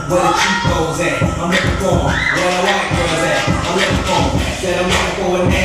where the cheap goes at. I'm looking for 'em, where the white girls at. I'm looking for 'em, said I'm looking for a